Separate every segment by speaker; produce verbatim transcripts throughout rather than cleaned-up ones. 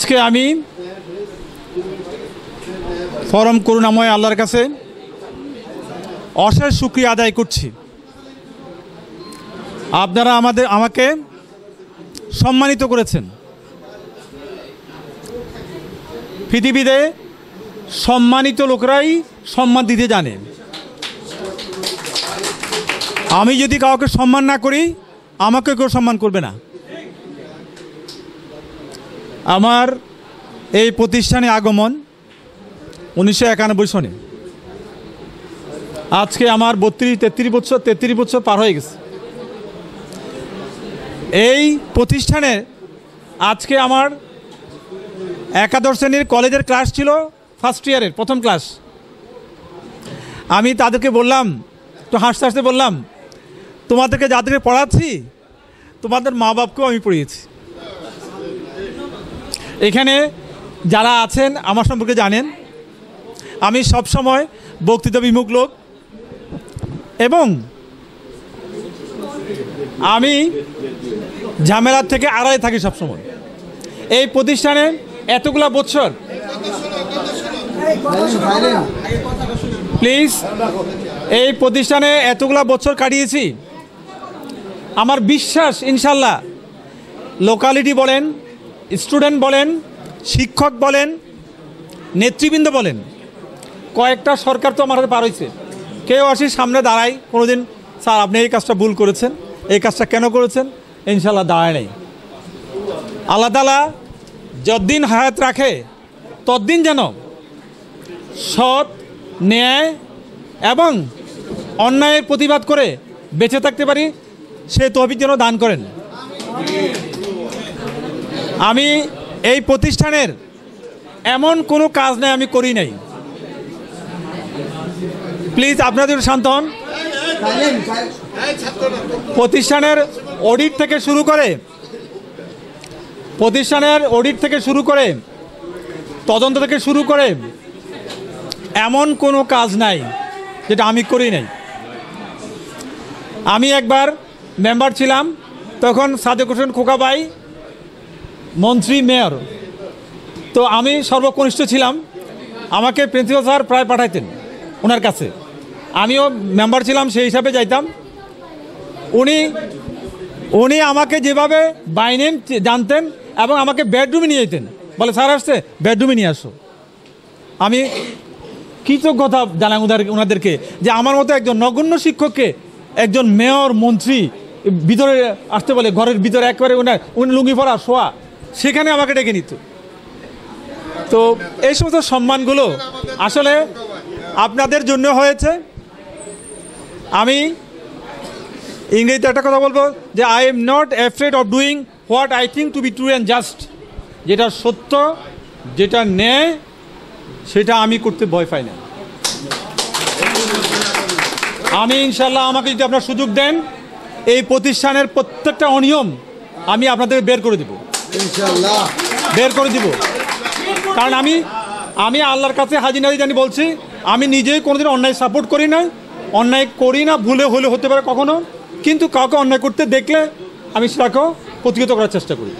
Speaker 1: আজকে আমি পরম করুণাময় আল্লাহর কাছে অশেষ শুকরিয়া আদায় করছি। আপনারা আমাদের আমাকে সম্মানিত করেছেন। পৃথিবীতে সম্মানিত লোকরাই সম্মান দিতে জানে। আমি যদি কাউকে সম্মান না করি, আমাকে কেউ সম্মান করবে না। আমার এই প্রতিষ্ঠানে আগমন উনিশশো একানব্বই সনে। আজকে আমার বত্রিশ তেত্রিশ বছর তেত্রিশ বছর পার হয়ে গেছে। এই প্রতিষ্ঠানে আজকে আমার একাদশ শ্রেণীর কলেজের ক্লাস ছিল, ফার্স্ট ইয়ারের প্রথম ক্লাস। আমি তাদেরকে বললাম, তো হাসতে হাসতে বললাম, তোমাদেরকে যাদেরকে পড়াচ্ছি তোমাদের মা বাপকেও আমি পড়িয়েছি। এখানে যারা আছেন আমার সম্পর্কে জানেন, আমি সবসময় বক্তৃতা বিমুখ লোক এবং আমি ঝামেলার থেকে আড়ালে থাকি সবসময়। এই প্রতিষ্ঠানে এতগুলা বছর, প্লিজ, এই প্রতিষ্ঠানে এতগুলা বছর কাটিয়েছি। আমার বিশ্বাস ইনশাল্লাহ লোকালিটি বলেন, স্টুডেন্ট বলেন, শিক্ষক বলেন, নেতৃবৃন্দ বলেন, কয়েকটা সরকার তো আমার হাতে পার হয়েছে। কেউ আসি সামনে দাঁড়াই কোনোদিন, স্যার আপনি এই কাজটা ভুল করেছেন, এই কাজটা কেন করেছেন, ইনশাল্লাহ দাঁড়ায় নেই। আল্লাহ তাআলা যতদিন হায়াত রাখে ততদিন যেন সৎ, ন্যায় এবং অন্যায়ের প্রতিবাদ করে বেঁচে থাকতে পারি, সে তৌফিক যেন দান করেন। আমি এই প্রতিষ্ঠানের এমন কোনো কাজ নাই আমি করি নাই। প্লিজ আপনাদের শান্ত হন। প্রতিষ্ঠানের অডিট থেকে শুরু করে প্রতিষ্ঠানের অডিট থেকে শুরু করে তদন্ত থেকে শুরু করে এমন কোনো কাজ নাই যেটা আমি করি নাই। আমি একবার মেম্বার ছিলাম, তখন সাদেক হোসেন খোকা ভাই মন্ত্রী, মেয়র, তো আমি সর্বকনিষ্ঠ ছিলাম। আমাকে প্রিন্সিপাল স্যার প্রায় পাঠাইতেন ওনার কাছে, আমিও মেম্বার ছিলাম, সেই হিসাবে যাইতাম। উনি উনি আমাকে যেভাবে বাই নেম জানতেন এবং আমাকে বেডরুমে নিয়ে যেতেন, বলে স্যার আসছে বেডরুমে নিয়ে আসো। আমি কৃতজ্ঞতা জানাই ওনাদের ওনাদেরকে যে আমার মতো একজন নগণ্য শিক্ষককে একজন মেয়র, মন্ত্রী ভিতরে আসতে বলে, ঘরের ভিতরে একবারে ওনার উনি লুঙ্গি পরা শোয়া, সেখানে আমাকে ডেকে নিত। তো এই সমস্ত সম্মানগুলো আসলে আপনাদের জন্য হয়েছে। আমি ইংরেজিতে একটা কথা বলবো যে I am not afraid of doing what I think to be true and just. যেটা সত্য, যেটা ন্যায়, সেটা আমি করতে ভয় পাই না। আমি ইনশাল্লাহ, আমাকে যদি আপনার সুযোগ দেন, এই প্রতিষ্ঠানের প্রত্যেকটা অনিয়ম আমি আপনাদের বের করে দেব, ইনশাল্লাহ বের করে দিব। কারণ আমি আমি আল্লাহর কাছে হাজির নাজির জানি বলছি, আমি নিজেই কোনোদিন অন্যায় সাপোর্ট করি না, অন্যায় করি না, ভুলে হলে হতে পারে কখনো, কিন্তু কাউকে অন্যায় করতে দেখলে আমি সেটাকেও প্রতিহত করার চেষ্টা করি।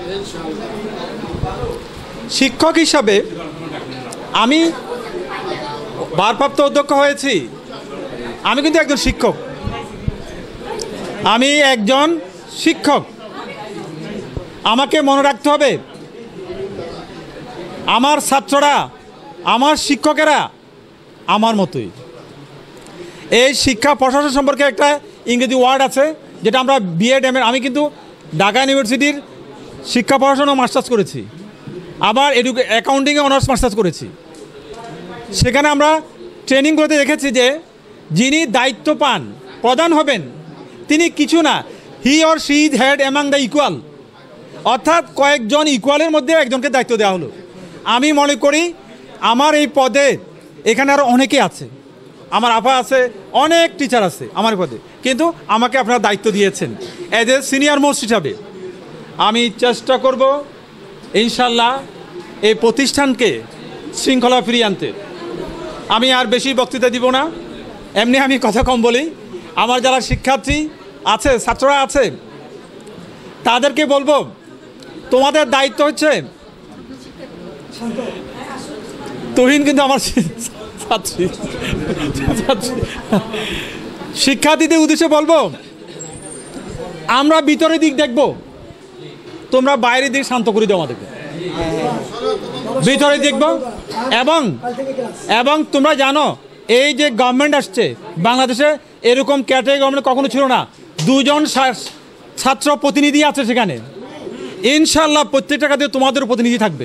Speaker 1: শিক্ষক হিসাবে আমি ভারপ্রাপ্ত অধ্যক্ষ হয়েছি, আমি কিন্তু একজন শিক্ষক। আমি একজন শিক্ষক। আমাকে মনে রাখতে হবে, আমার ছাত্ররা, আমার শিক্ষকেরা আমার মতোই। এই শিক্ষা প্রশাসন সম্পর্কে একটা ইংরেজি ওয়ার্ড আছে যেটা আমরা বিএড এম এ, আমি কিন্তু ঢাকা ইউনিভার্সিটির শিক্ষা প্রশাসন ও মাস্টার্স করেছি, আবার এডুকে অ্যাকাউন্টিংয়ে অনার্স মাস্টার্স করেছি। সেখানে আমরা ট্রেনিং করতে দেখেছি যে যিনি দায়িত্ব পান, প্রধান হবেন, তিনি কিছু না, he or she is head among the equal, অর্থাৎ কয়েকজন ইকুয়ালের মধ্যে একজনকে দায়িত্ব দেওয়া হলো। আমি মনে করি আমার এই পদে এখানে আরও অনেকে আছে, আমার আপা আছে, অনেক টিচার আছে আমার পদে, কিন্তু আমাকে আপনারা দায়িত্ব দিয়েছেন অ্যাজ এ সিনিয়র মোস্ট হিসাবে। আমি চেষ্টা করব ইনশাল্লাহ এই প্রতিষ্ঠানকে শৃঙ্খলা ফিরিয়ে আনতে। আমি আর বেশি বক্তৃতা দিব না, এমনি আমি কথা কম বলি। আমার যারা শিক্ষার্থী আছে, ছাত্ররা আছে, তাদেরকে বলবো তোমাদের দায়িত্ব হচ্ছে তুহিন কিন্তু আমার ছাত্রী ছাত্রী। শিক্ষার্থীদের উদ্দেশ্যে বলবো, আমরা ভিতরের দিক দেখব, তোমরা বাইরের দিক শান্ত করে দাও আমাদেরকে। ভিতরে দেখব এবং এবং তোমরা জানো এই যে গভর্নমেন্ট আসছে বাংলাদেশে, এরকম ক্যাটাগরি গভর্নমেন্ট কখনো ছিল না। দুজন ছাত্র প্রতিনিধি আছে সেখানে, ইনশাল্লাহ প্রত্যেকটা কাজে তোমাদের প্রতিনিধি থাকবে।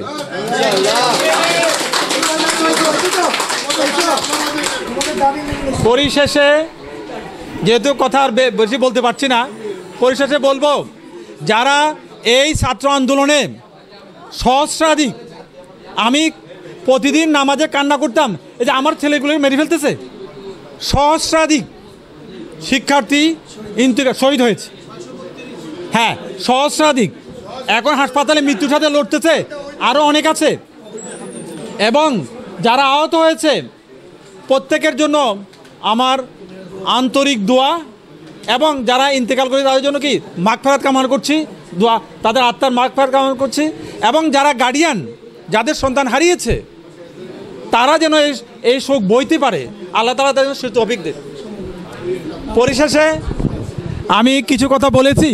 Speaker 1: পরিশেষে যেহেতু কথা আর বেশি বলতে পারছি না, পরিশেষে বলবো যারা এই ছাত্র আন্দোলনে সহস্রাধিক, আমি প্রতিদিন নামাজে কান্না করতাম এই যে আমার ছেলেগুলো মেরে ফেলতেছে, সহস্রাধিক শিক্ষার্থী ইন্তেকাল শহীদ হয়েছে। হ্যাঁ, সহস্রাধিক এখন হাসপাতালে মৃত্যুর সাথে লড়তেছে, আরও অনেক আছে। এবং যারা আহত হয়েছে প্রত্যেকের জন্য আমার আন্তরিক দোয়া, এবং যারা ইন্তেকাল করে তাদের জন্য কি মাগফিরাত কামনা করছি, দোয়া, তাদের আত্মার মাগফিরাত কামনা করছি। এবং যারা গার্ডিয়ান, যাদের সন্তান হারিয়েছে, তারা যেন এই এই শোক বইতে পারে, আল্লাহ তাআলা তাদের সে তৌফিক দেন। পরিশেষে আমি কিছু কথা বলেছি,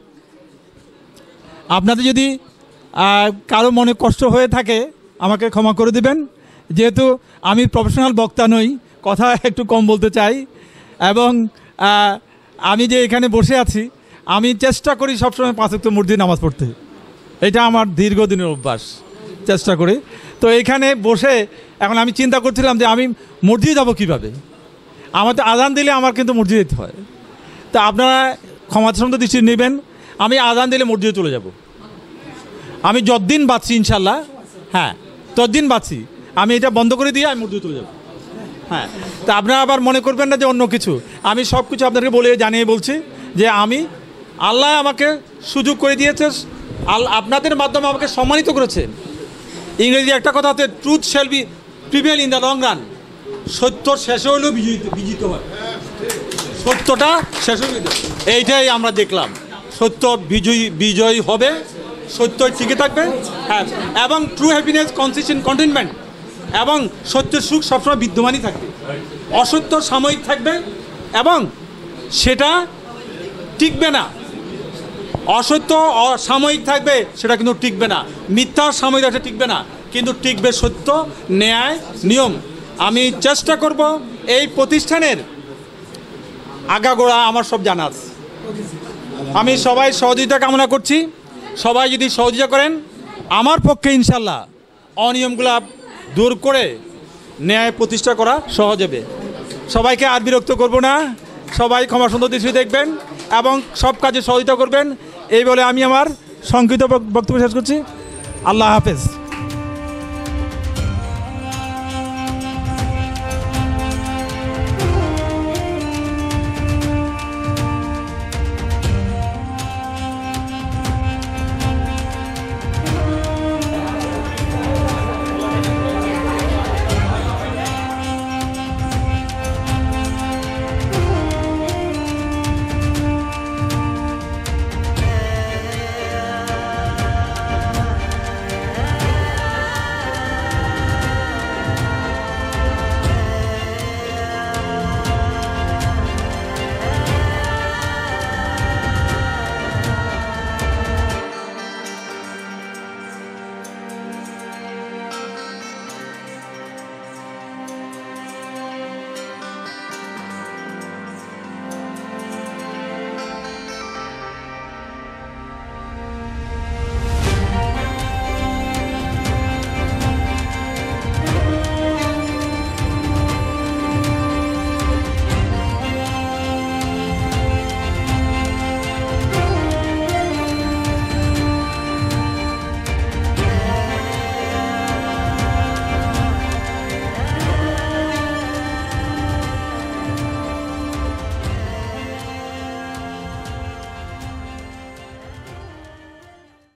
Speaker 1: আপনাদের যদি কারো মনে কষ্ট হয়ে থাকে আমাকে ক্ষমা করে দিবেন, যেহেতু আমি প্রফেশনাল বক্তা নই, কথা একটু কম বলতে চাই। এবং আমি যে এখানে বসে আছি, আমি চেষ্টা করি সবসময় পাঁচ ওয়াক্ত মসজিদে নামাজ পড়তে, এটা আমার দীর্ঘদিনের অভ্যাস, চেষ্টা করি। তো এখানে বসে এখন আমি চিন্তা করছিলাম যে আমি মসজিদে যাবো কীভাবে, আমার তো আজান দিলে আমার কিন্তু মসজিদে যেতে হয়। তা আপনারা ক্ষমাসুন্দর দৃষ্টি নেবেন, আমি আজান দিলে মসজিদে চলে যাব। আমি যতদিন বাঁচছি ইনশাল্লাহ, হ্যাঁ ততদিন বাঁচছি, আমি এটা বন্ধ করে দিয়ে আমি মসজিদে চলে যাব। হ্যাঁ, তা আপনারা আবার মনে করবেন না যে অন্য কিছু, আমি সব কিছু আপনাদেরকে বলে জানিয়ে বলছি যে আমি, আল্লাহ আমাকে সুযোগ করে দিয়েছে, আল্লাহ আপনাদের মাধ্যমে আমাকে সম্মানিত করেছে। ইংরেজি একটা কথা হচ্ছে, truth shall be prevail in the long run. সত্য শেষে হলেও বিজিত বিজিত হয়, সত্যটা শেষ হয়ে, এইটাই আমরা দেখলাম। সত্য বিজয়ী বিজয়ী হবে, সত্য টিকে থাকবে। হ্যাঁ, এবং ট্রু হ্যাপিনেস কনসিস্টেন্ট কন্টেনমেন্ট, এবং সত্যের সুখ সবসময় বিদ্যমানই থাকবে। অসত্য সাময়িক থাকবে এবং সেটা টিকবে না। অসত্য সাময়িক থাকবে, সেটা কিন্তু টিকবে না। মিথ্যা সাময়িক একটা টিকবে না, কিন্তু টিকবে সত্য, ন্যায়, নিয়ম। আমি চেষ্টা করব এই প্রতিষ্ঠানের আগাগোড়া আমার সব জানা আছে। আমি সবাই সহযোগিতা কামনা করছি, সবাই যদি সহযোগিতা করেন আমার পক্ষে ইনশাল্লাহ অনিয়মগুলা দূর করে ন্যায় প্রতিষ্ঠা করা সহজ হবে। সবাইকে আর বিরক্ত করব না, সবাই ক্ষমা সুন্দর দৃষ্টি দেখবেন এবং সব কাজে সহযোগিতা করবেন, এই বলে আমি আমার সংক্ষিপ্ত বক্তব্য শেষ করছি। আল্লাহ হাফেজ।